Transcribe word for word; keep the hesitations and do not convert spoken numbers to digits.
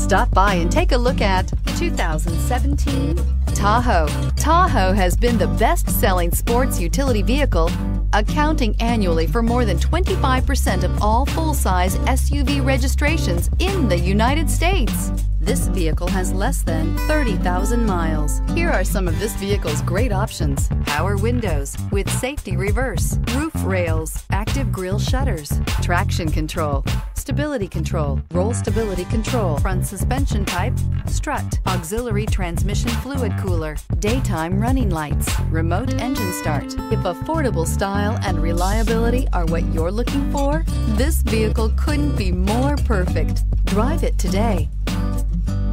Stop by and take a look at the two thousand seventeen Tahoe. Tahoe has been the best-selling sports utility vehicle, accounting annually for more than twenty-five percent of all full-size S U V registrations in the United States. This vehicle has less than thirty thousand miles. Here are some of this vehicle's great options: power windows with safety reverse, roof rails, active grille shutters, traction control, stability control, roll stability control, front suspension type, strut, auxiliary transmission fluid cooler, daytime running lights, remote engine start. If affordable style and reliability are what you're looking for, this vehicle couldn't be more perfect. Drive it today.